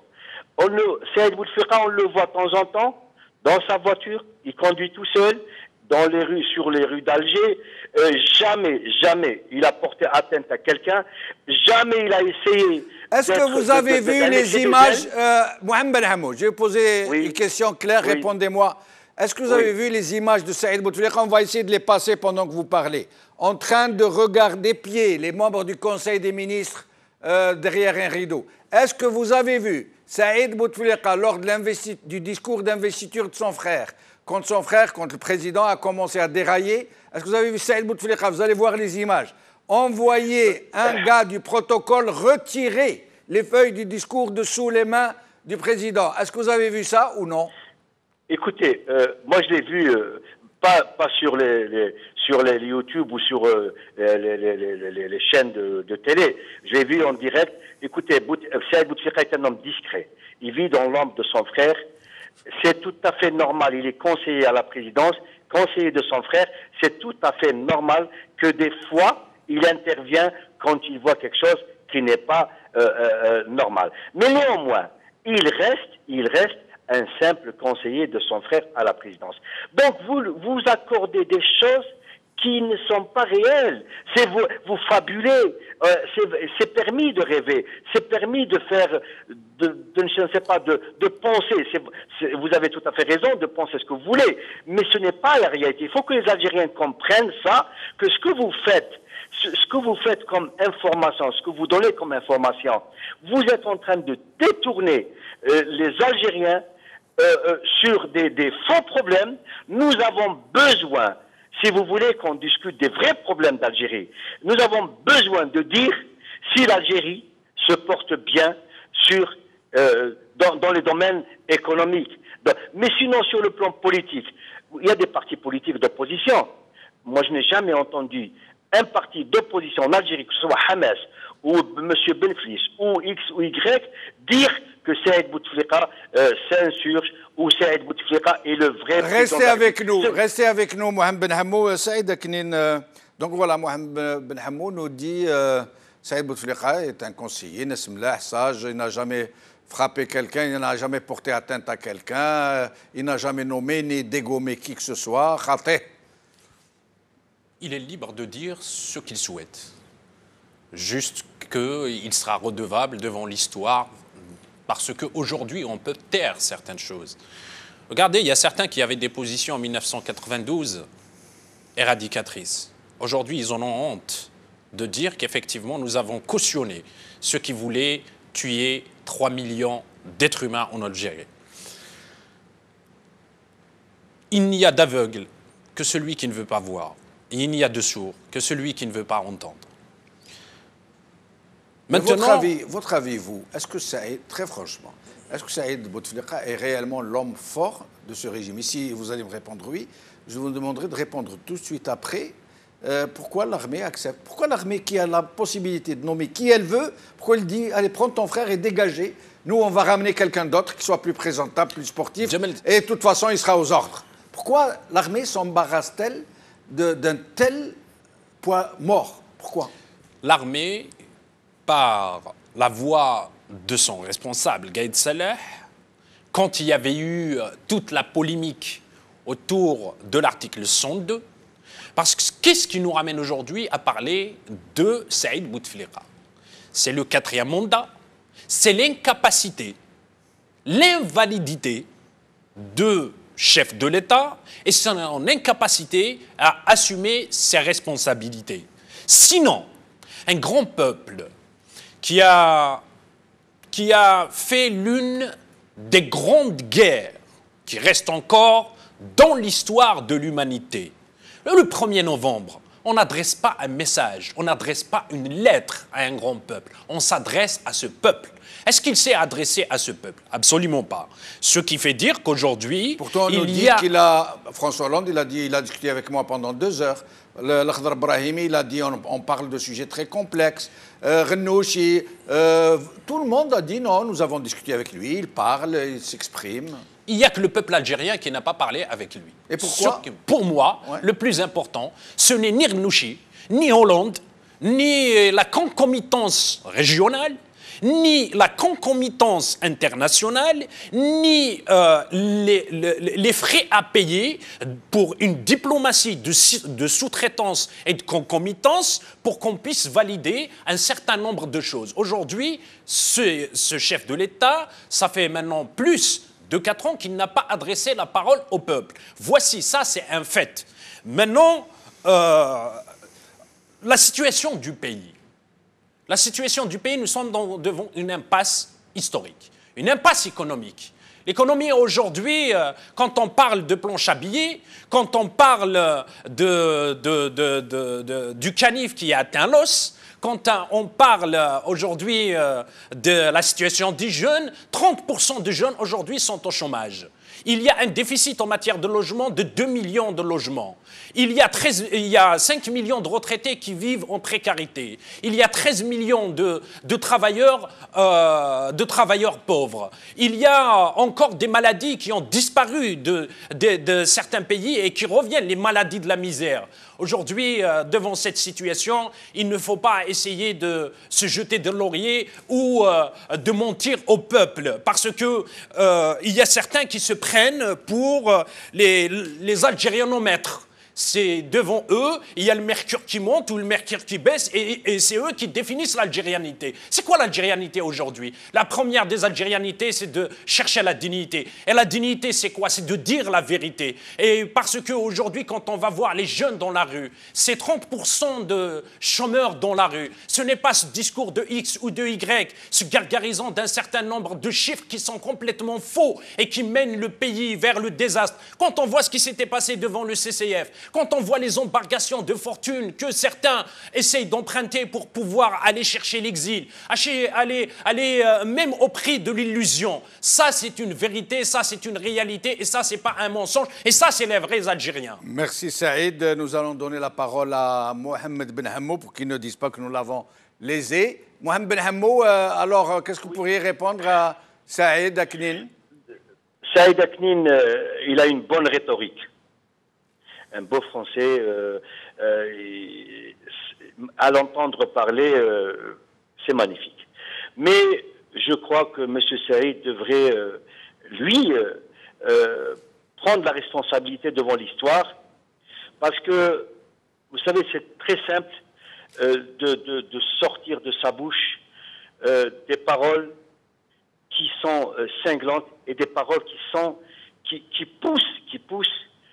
Saïd Bouteflika, on le voit de temps en temps dans sa voiture, il conduit tout seul dans les rues, sur les rues d'Alger. Jamais il a porté atteinte à quelqu'un. Jamais il a essayé Est-ce que vous avez vu les images, Mohamed Ben Hamoud, je vais poser une question claire, répondez-moi. Est-ce que vous avez vu les images de Saïd Bouteflika? On va essayer de les passer pendant que vous parlez. En train de regarder pied les membres du Conseil des ministres derrière un rideau. Est-ce que vous avez vu Saïd Bouteflika lors du discours d'investiture de son frère, contre le président, a commencé à dérailler? Est-ce que vous avez vu Saïd Bouteflika? Vous allez voir les images. Envoyer un gars du protocole retirer les feuilles du discours de sous les mains du président. Est-ce que vous avez vu ça ou non? Écoutez, moi je l'ai vu, pas sur les YouTube ou sur les chaînes de télé. Je l'ai vu en direct. Écoutez, Saïd Bouteflika est un homme discret. Il vit dans l'ombre de son frère. C'est tout à fait normal. Il est conseiller à la présidence, conseiller de son frère. C'est tout à fait normal que des fois, il intervient quand il voit quelque chose qui n'est pas normal. Mais néanmoins, il reste un simple conseiller de son frère à la présidence. Donc vous accordez des choses qui ne sont pas réelles. Vous fabulez. C'est permis de rêver. C'est permis de faire, je ne sais pas, de penser. Vous avez tout à fait raison de penser ce que vous voulez, mais ce n'est pas la réalité. Il faut que les Algériens comprennent ça, que ce que vous faites comme information, ce que vous donnez comme information, vous êtes en train de détourner les Algériens sur des faux problèmes. Nous avons besoin, si vous voulez qu'on discute des vrais problèmes d'Algérie, nous avons besoin de dire si l'Algérie se porte bien dans les domaines économiques. Mais sinon, sur le plan politique, il y a des partis politiques d'opposition. Moi, je n'ai jamais entendu un parti d'opposition en Algérie, que ce soit Hamas ou M. Benflis ou X ou Y, dire que Saïd Bouteflika s'insurge ou Saïd Bouteflika est le vrai président. Restez avec nous, Mohamed Ben Hamoud. Saïd Aknin, donc voilà, Mohamed Ben Hamoud nous dit Saïd Bouteflika est un conseiller, sage, il n'a jamais frappé quelqu'un, il n'a jamais porté atteinte à quelqu'un, il n'a jamais nommé ni dégommé qui que ce soit. Il est libre de dire ce qu'il souhaite. Juste qu'il sera redevable devant l'histoire parce qu'aujourd'hui, on peut taire certaines choses. Regardez, il y a certains qui avaient des positions en 1992 éradicatrices. Aujourd'hui, ils en ont honte de dire qu'effectivement, nous avons cautionné ceux qui voulaient tuer 3 millions d'êtres humains en Algérie. Il n'y a d'aveugle que celui qui ne veut pas voir. Et il n'y a de sourd que celui qui ne veut pas entendre. Maintenant, votre avis, vous, est-ce que Saïd, très franchement, est-ce que Saïd Bouteflika est réellement l'homme fort de ce régime? Ici, vous allez me répondre oui. Je vous demanderai de répondre tout de suite après. Pourquoi l'armée accepte? Pourquoi l'armée qui a la possibilité de nommer qui elle veut, pourquoi elle dit, allez, prends ton frère et dégagez. Nous, on va ramener quelqu'un d'autre qui soit plus présentable, plus sportif, et de toute façon, il sera aux ordres. Pourquoi l'armée s'embarrasse-t-elle d'un tel poids mort? Pourquoi? L'armée, par la voix de son responsable, Gaïd Salah, quand il y avait eu toute la polémique autour de l'article 102, parce que qu'est-ce qui nous ramène aujourd'hui à parler de Saïd Bouteflika? C'est le 4e mandat, c'est l'incapacité, l'invalidité de chef de l'État et son incapacité à assumer ses responsabilités. Sinon, un grand peuple qui a fait l'une des grandes guerres qui restent encore dans l'histoire de l'humanité. Le 1er novembre, on n'adresse pas un message, on n'adresse pas une lettre à un grand peuple, on s'adresse à ce peuple. Est-ce qu'il s'est adressé à ce peuple? Absolument pas. Ce qui fait dire qu'aujourd'hui, pourtant, on nous dit qu'il a... François Hollande, il a discuté avec moi pendant 2 heures. L'Akhdar Brahimi, il a dit on parle de sujets très complexes. Renouchi, tout le monde a dit non, nous avons discuté avec lui, il parle, il s'exprime. Il n'y a que le peuple algérien qui n'a pas parlé avec lui. Et pourquoi? Pour moi, le plus important, ce n'est ni Renouchi, ni Hollande, ni la concomitance régionale. ni la concomitance internationale, ni les frais à payer pour une diplomatie de sous-traitance et de concomitance pour qu'on puisse valider un certain nombre de choses. Aujourd'hui, ce chef de l'État, ça fait maintenant plus de 4 ans qu'il n'a pas adressé la parole au peuple. Voici, ça c'est un fait. Maintenant, la situation du pays. La situation du pays, nous sommes devant une impasse historique, une impasse économique. L'économie aujourd'hui, quand on parle de planche à billets, quand on parle du canif qui a atteint l'os, quand on parle aujourd'hui de la situation des jeunes, 30% des jeunes aujourd'hui sont au chômage. Il y a un déficit en matière de logement de 2 millions de logements. Il y a 5 millions de retraités qui vivent en précarité. Il y a 13 millions de travailleurs pauvres. Il y a encore des maladies qui ont disparu de certains pays et qui reviennent, les maladies de la misère. Aujourd'hui, devant cette situation, il ne faut pas essayer de se jeter de laurier ou de mentir au peuple, parce que il y a certains qui se prennent pour les algérianomètres. C'est devant eux, il y a le mercure qui monte ou le mercure qui baisse et c'est eux qui définissent l'algérianité. C'est quoi l'algérianité aujourd'hui? La première des algérianités, c'est de chercher la dignité. Et la dignité, c'est quoi? C'est de dire la vérité. Et parce qu'aujourd'hui, quand on va voir les jeunes dans la rue, c'est 30% de chômeurs dans la rue. Ce n'est pas ce discours de X ou de Y, se gargarisant d'un certain nombre de chiffres qui sont complètement faux et qui mènent le pays vers le désastre. Quand on voit ce qui s'était passé devant le CCF, quand on voit les embarcations de fortune que certains essayent d'emprunter pour pouvoir aller chercher l'exil, aller même au prix de l'illusion, ça c'est une vérité, ça c'est une réalité et ça c'est pas un mensonge et ça c'est les vrais Algériens. Merci Saïd. Nous allons donner la parole à Mohamed Ben Hammou pour qu'il ne dise pas que nous l'avons lésé. Mohamed Ben Hammou, alors qu'est-ce que vous pourriez répondre à Saïd Aknin? Saïd Aknin, il a une bonne rhétorique. Un beau français, à l'entendre parler, c'est magnifique. Mais je crois que M. Saïd devrait, lui, prendre la responsabilité devant l'histoire, parce que, vous savez, c'est très simple de sortir de sa bouche des paroles qui sont cinglantes et des paroles qui poussent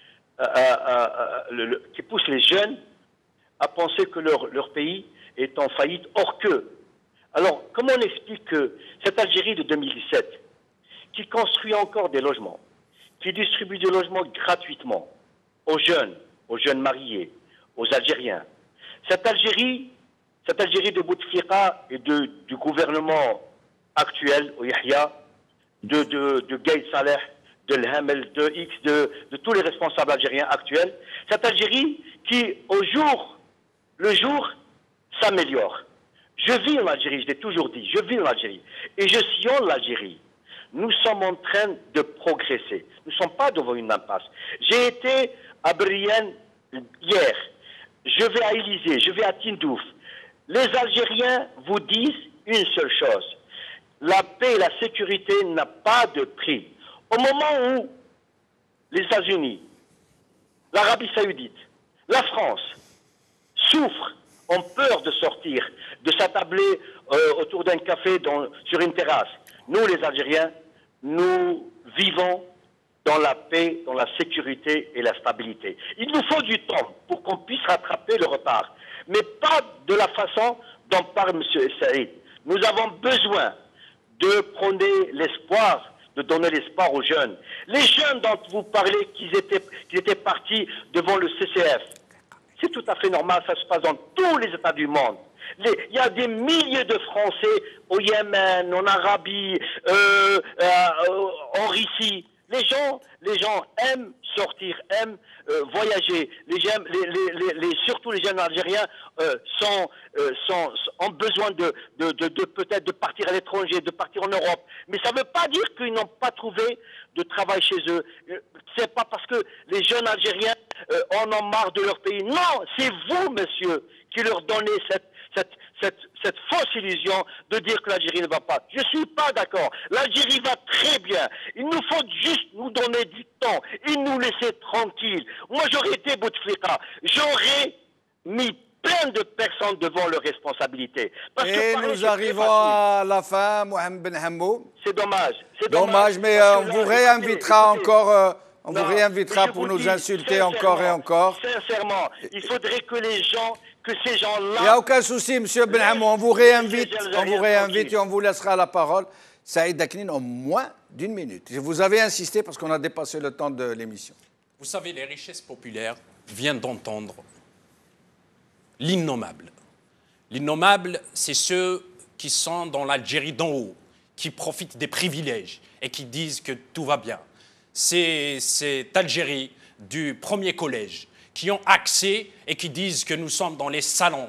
les jeunes à penser que leur pays est en faillite, or que. Alors, comment on explique que cette Algérie de 2017, qui construit encore des logements, qui distribue des logements gratuitement aux jeunes mariés, aux Algériens, cette Algérie de Bouteflika et du gouvernement actuel, au Yahya, de Gaïd Saleh, de l'Hamel, de X, de tous les responsables algériens actuels, cette Algérie qui, le jour, s'améliore. Je vis en Algérie, je l'ai toujours dit, je vis en Algérie. Et je sillonne l'Algérie. Nous sommes en train de progresser. Nous ne sommes pas devant une impasse. J'ai été à Brienne hier. Je vais à Élysée, je vais à Tindouf. Les Algériens vous disent une seule chose. La paix et la sécurité n'ont pas de prix. Au moment où les États-Unis, l'Arabie Saoudite, la France souffrent, ont peur de sortir, de s'attabler autour d'un café sur une terrasse, nous les Algériens, nous vivons dans la paix, dans la sécurité et la stabilité. Il nous faut du temps pour qu'on puisse rattraper le retard, mais pas de la façon dont parle M. Saïd. Nous avons besoin de prôner l'espoir, de donner l'espoir aux jeunes. Les jeunes dont vous parlez qu'ils étaient partis devant le CCF, c'est tout à fait normal, ça se passe dans tous les États du monde. Il y a des milliers de Français au Yémen, en Arabie, en Russie. Les gens aiment sortir, aiment voyager. Surtout les jeunes Algériens ont besoin peut-être de partir à l'étranger, de partir en Europe. Mais ça ne veut pas dire qu'ils n'ont pas trouvé de travail chez eux. C'est pas parce que les jeunes Algériens en ont marre de leur pays. Non, c'est vous, monsieur. qui leur donnait cette fausse illusion de dire que l'Algérie ne va pas. Je ne suis pas d'accord. L'Algérie va très bien. Il nous faut juste nous donner du temps et nous laisser tranquilles. Moi, j'aurais été Bouteflika. J'aurais mis plein de personnes devant leurs responsabilités. Et nous arrivons à la fin, Mohamed Ben Hammou. C'est dommage. C'est dommage, mais on vous réinvitera encore. On vous réinvitera pour nous insulter encore et encore. Sincèrement, il faudrait que ces gens-là... Il n'y a aucun souci, M. Ben Hammou, on vous réinvite et on vous laissera la parole. Saïd Dakhnine, en moins d'une minute. Vous avez insisté parce qu'on a dépassé le temps de l'émission. Vous savez, les richesses populaires viennent d'entendre l'innommable. L'innommable, c'est ceux qui sont dans l'Algérie d'en haut, qui profitent des privilèges et qui disent que tout va bien. C'est cette Algérie du premier collège qui ont accès et qui disent que nous sommes dans les salons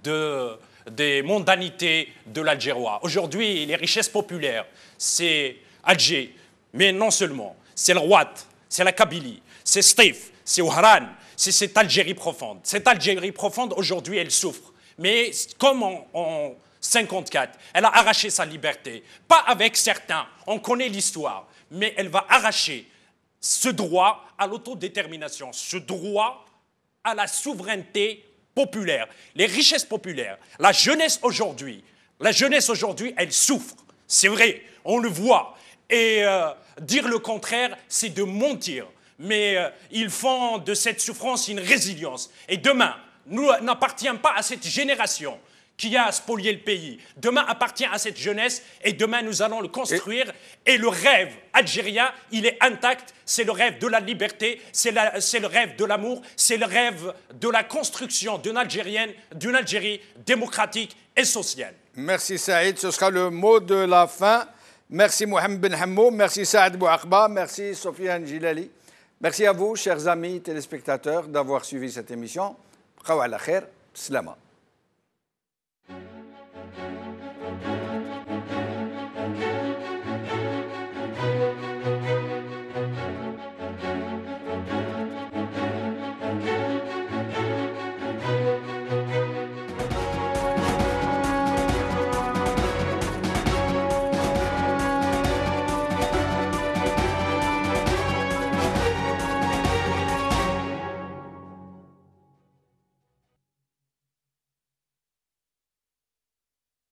des mondanités de l'Algérois. Aujourd'hui, les richesses populaires, c'est Alger, mais non seulement. C'est le Rwat, c'est la Kabylie, c'est Stif, c'est Ouhran, c'est cette Algérie profonde. Cette Algérie profonde, aujourd'hui, elle souffre. Mais comme en 1954, elle a arraché sa liberté. Pas avec certains, on connaît l'histoire, mais elle va arracher ce droit à l'autodétermination, ce droit à la souveraineté populaire. Les richesses populaires, la jeunesse aujourd'hui, elle souffre. C'est vrai, on le voit. Et dire le contraire, c'est de mentir. Mais ils font de cette souffrance une résilience. Et demain, nous n'appartenons pas à cette génération qui a spolié le pays. Demain appartient à cette jeunesse et demain nous allons le construire. Et le rêve algérien, il est intact. C'est le rêve de la liberté, c'est le rêve de l'amour, c'est le rêve de la construction d'une Algérie démocratique et sociale. Merci Saïd, ce sera le mot de la fin. Merci Mohamed Ben Hammou, merci Saad Bouakba, merci Sofiane Gilali. Merci à vous, chers amis téléspectateurs, d'avoir suivi cette émission. Khawa ala khair, slama.